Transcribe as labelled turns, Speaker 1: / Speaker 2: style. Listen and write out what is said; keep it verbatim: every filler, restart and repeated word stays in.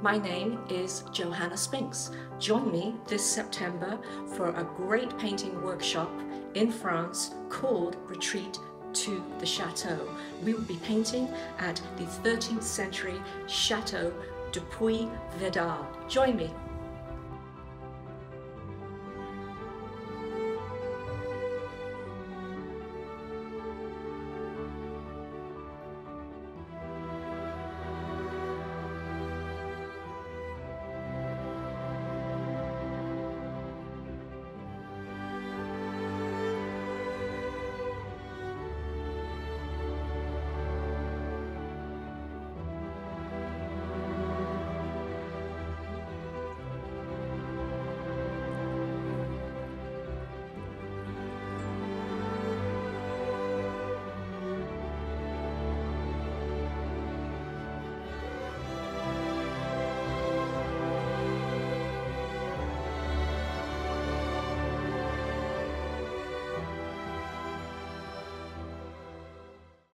Speaker 1: My name is Johanna Spinks. Join me this September for a great painting workshop in France called Retreat to the Château. We will be painting at the thirteenth century Château de Puy Vidal. Join me.